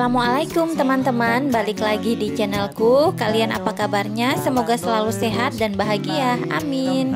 Assalamualaikum teman-teman, balik lagi di channelku. Kalian apa kabarnya? Semoga selalu sehat dan bahagia, amin.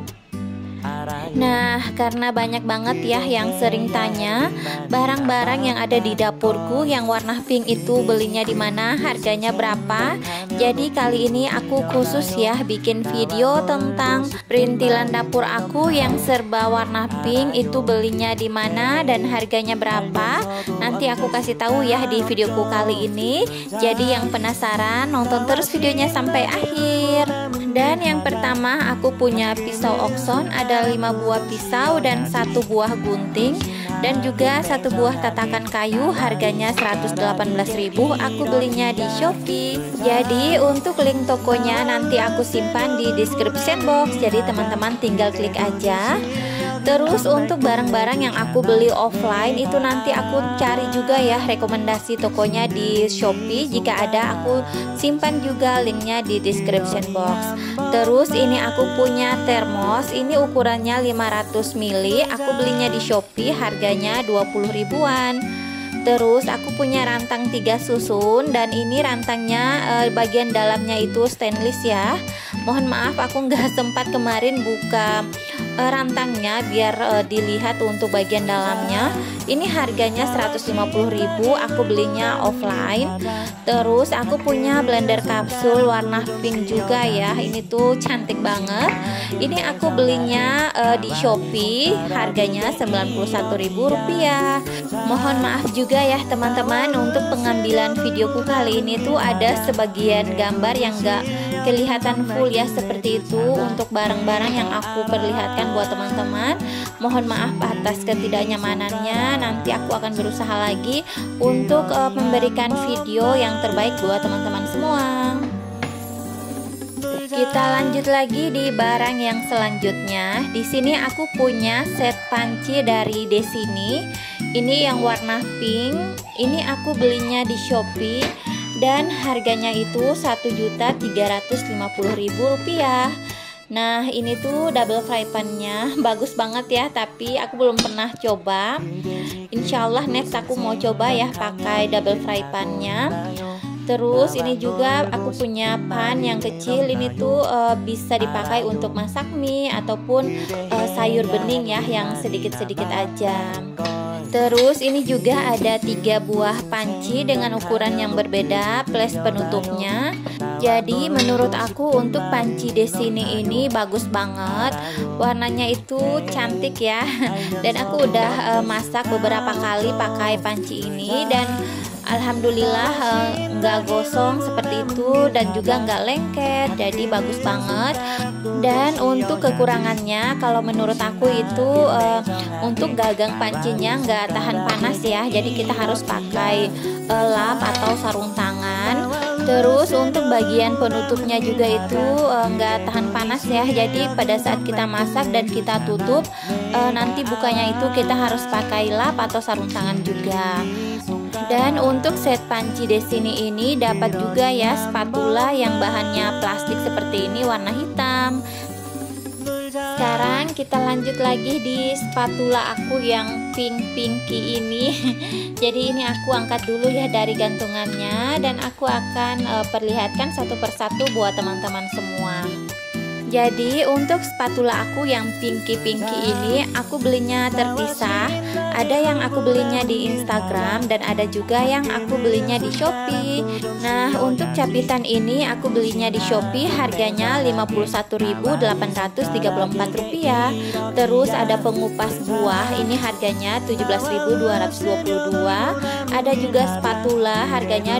Nah, karena banyak banget ya yang sering tanya barang-barang yang ada di dapurku yang warna pink itu belinya di mana, harganya berapa. Jadi kali ini aku khusus ya bikin video tentang perintilan dapur aku yang serba warna pink itu belinya di mana dan harganya berapa. Nanti aku kasih tahu ya di videoku kali ini. Jadi yang penasaran nonton terus videonya sampai akhir. Dan yang pertama aku punya pisau okson, ada 5 buah pisau dan 1 buah gunting dan juga 1 buah tatakan kayu, harganya 118.000. Aku belinya di Shopee. Jadi untuk link tokonya nanti aku simpan di description box, jadi teman-teman tinggal klik aja. Terus untuk barang-barang yang aku beli offline itu nanti aku cari juga ya rekomendasi tokonya di Shopee. Jika ada aku simpan juga linknya di description box. Terus ini aku punya termos, ini ukurannya 500 ml. Aku belinya di Shopee, harganya 20 ribuan. Terus aku punya rantang 3 susun dan ini rantangnya bagian dalamnya itu stainless ya. Mohon maaf aku nggak sempat kemarin buka rantangnya biar dilihat untuk bagian dalamnya. Ini harganya 150.000, aku belinya offline. Terus aku punya blender kapsul warna pink juga ya. Ini tuh cantik banget. Ini aku belinya di Shopee, harganya 91.000 rupiah. Mohon maaf juga ya teman-teman, untuk pengambilan videoku kali ini tuh ada sebagian gambar yang gak kelihatan full ya, seperti itu untuk barang-barang yang aku perlihatkan buat teman-teman. Mohon maaf atas ketidaknyamanannya. Nanti aku akan berusaha lagi untuk memberikan video yang terbaik buat teman-teman semua. Kita lanjut lagi di barang yang selanjutnya. Di sini aku punya set panci dari Desini. Ini yang warna pink. Ini aku belinya di Shopee dan harganya itu 1.350.000 rupiah. Nah ini tuh double fry pan-nya bagus banget ya, tapi aku belum pernah coba. Insya Allah next aku mau coba ya pakai double fry pan-nya. Terus ini juga aku punya pan yang kecil, ini tuh bisa dipakai untuk masak mie ataupun sayur bening ya yang sedikit-sedikit aja. Terus ini juga ada 3 buah panci dengan ukuran yang berbeda plus penutupnya. Jadi menurut aku untuk panci Desini ini bagus banget. Warnanya itu cantik ya. Dan aku udah masak beberapa kali pakai panci ini dan alhamdulillah nggak gosong seperti itu dan juga nggak lengket, jadi bagus banget. Dan untuk kekurangannya kalau menurut aku itu untuk gagang pancinya nggak tahan panas ya, jadi kita harus pakai lap atau sarung tangan. Terus untuk bagian penutupnya juga itu nggak tahan panas ya, jadi pada saat kita masak dan kita tutup nanti bukanya itu kita harus pakai lap atau sarung tangan juga. Dan untuk set panci Desini ini dapat juga ya spatula yang bahannya plastik seperti ini warna hitam. Sekarang kita lanjut lagi di spatula aku yang pink-pinky ini. Jadi ini aku angkat dulu ya dari gantungannya dan aku akan perlihatkan satu persatu buat teman-teman semua. Jadi untuk spatula aku yang pinky-pinky ini aku belinya terpisah. Ada yang aku belinya di Instagram dan ada juga yang aku belinya di Shopee. Nah untuk capitan ini aku belinya di Shopee, harganya 51.834 rupiah. Terus ada pengupas buah, ini harganya 17.222. Ada juga spatula harganya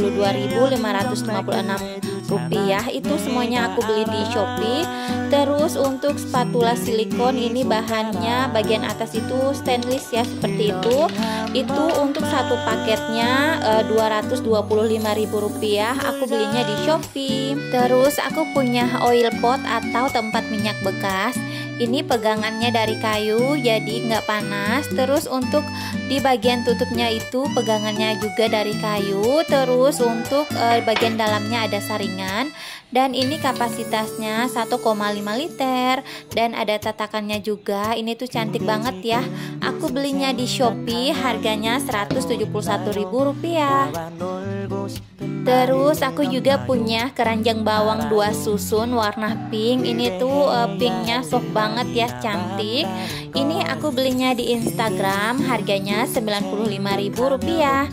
22.556 rupiah. Itu semuanya aku beli di Shopee. Terus untuk spatula silikon ini bahannya bagian atas itu stainless ya seperti itu. Itu untuk satu paketnya 225.000 rupiah. Aku belinya di Shopee. Terus aku punya oil pot atau tempat minyak bekas. Ini pegangannya dari kayu, jadi nggak panas. Terus untuk di bagian tutupnya itu pegangannya juga dari kayu. Terus untuk bagian dalamnya ada saringan. Dan ini kapasitasnya 1,5 liter. Dan ada tatakannya juga. Ini tuh cantik banget ya. Aku belinya di Shopee, harganya Rp171.000. Terus aku juga punya keranjang bawang 2 susun warna pink. Ini tuh pinknya soft banget ya, cantik. Ini aku belinya di Instagram, harganya Rp95.000.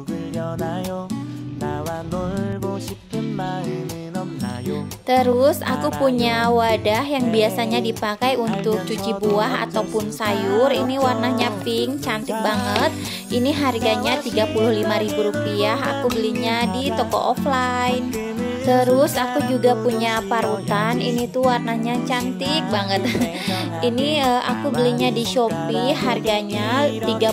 Terus aku punya wadah yang biasanya dipakai untuk cuci buah ataupun sayur. Ini warnanya pink, cantik banget. Ini harganya Rp35.000. Aku belinya di toko offline. Terus aku juga punya parutan. Ini tuh warnanya cantik banget. Ini aku belinya di Shopee, harganya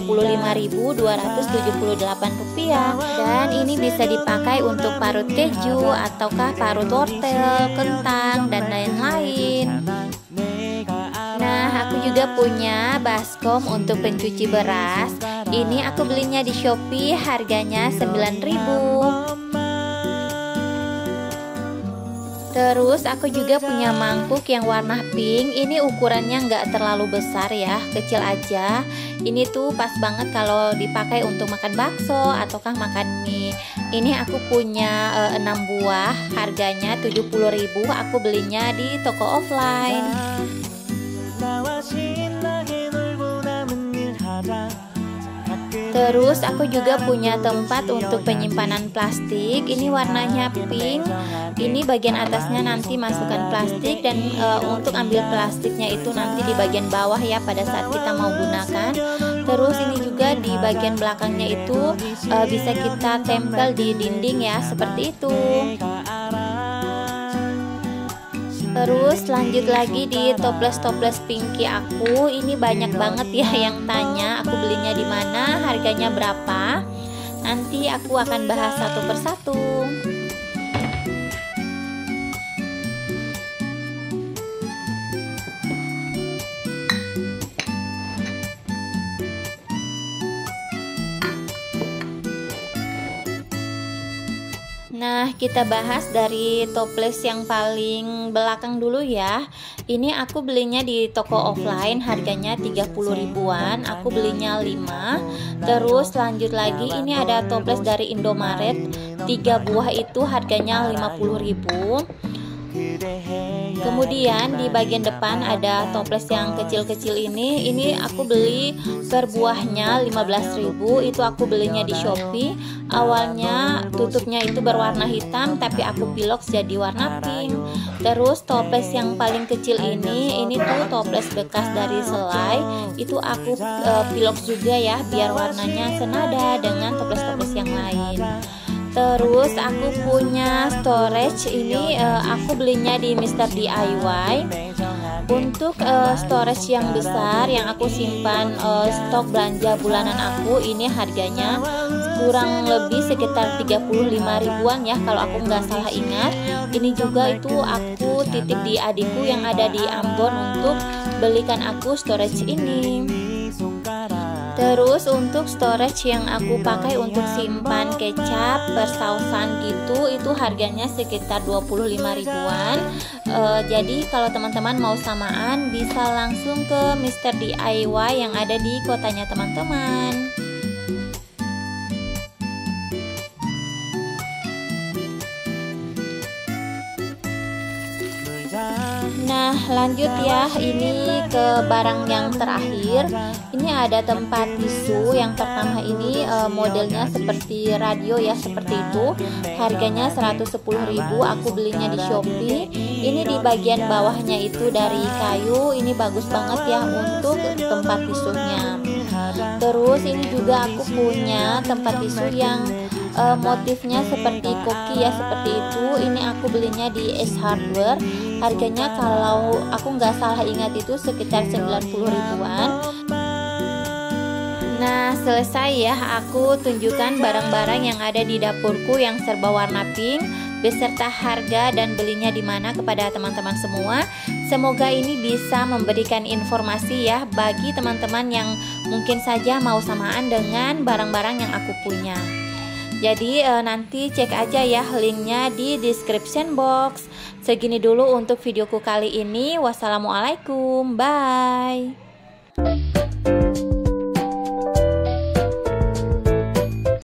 Rp35.278. Dan ini bisa dipakai untuk parut keju ataukah parut wortel, kentang, dan lain-lain. Nah, aku juga punya baskom untuk pencuci beras. Ini aku belinya di Shopee, harganya Rp9.000. Terus aku juga punya mangkuk yang warna pink. Ini ukurannya nggak terlalu besar ya, kecil aja. Ini tuh pas banget kalau dipakai untuk makan bakso ataukah makan mie. Ini aku punya 6 buah, harganya Rp70.000. Aku belinya di toko offline. Terus aku juga punya tempat untuk penyimpanan plastik. Ini warnanya pink. Ini bagian atasnya nanti masukkan plastik, dan untuk ambil plastiknya itu nanti di bagian bawah ya pada saat kita mau gunakan. Terus ini juga di bagian belakangnya itu bisa kita tempel di dinding ya, seperti itu. Terus lanjut lagi di toples-toples pinky aku. Ini banyak banget ya yang tanya aku belinya di mana, harganya berapa. Nanti aku akan bahas satu persatu. Nah, kita bahas dari toples yang paling belakang dulu ya. Ini aku belinya di toko offline, harganya 30 ribuan. Aku belinya 5. Terus lanjut lagi, ini ada toples dari Indomaret, 3 buah itu harganya 50.000. Kemudian di bagian depan ada toples yang kecil-kecil ini. Ini aku beli per buahnya 15.000. Itu aku belinya di Shopee. Awalnya tutupnya itu berwarna hitam, tapi aku piloks jadi warna pink. Terus toples yang paling kecil ini tuh toples bekas dari selai. Itu aku piloks juga ya, biar warnanya senada dengan toples-toples yang lain. Terus aku punya storage. Ini aku belinya di Mr. DIY. Untuk storage yang besar yang aku simpan stok belanja bulanan aku, ini harganya kurang lebih sekitar 35 ribuan ya kalau aku nggak salah ingat. Ini juga itu aku titip di adikku yang ada di Ambon untuk belikan aku storage ini. Terus untuk storage yang aku pakai untuk simpan kecap, persausan gitu, itu harganya sekitar 25 ribuan. Jadi kalau teman-teman mau samaan bisa langsung ke Mr. DIY yang ada di kotanya teman-teman. Nah, lanjut ya, ini ke barang yang terakhir. Ini ada tempat tisu. Yang pertama ini modelnya seperti radio ya, seperti itu. Harganya 110.000. Aku belinya di Shopee. Ini di bagian bawahnya itu dari kayu. Ini bagus banget ya untuk tempat tisunya. Terus ini juga aku punya tempat tisu yang motifnya seperti koki ya, seperti itu. Ini aku belinya di Ace Hardware. Harganya kalau aku nggak salah ingat itu sekitar 90 ribuan. Nah, selesai ya aku tunjukkan barang-barang yang ada di dapurku yang serba warna pink beserta harga dan belinya di mana kepada teman-teman semua. Semoga ini bisa memberikan informasi ya bagi teman-teman yang mungkin saja mau samaan dengan barang-barang yang aku punya. Jadi nanti cek aja ya linknya di description box. Segini dulu untuk videoku kali ini. Wassalamualaikum, bye.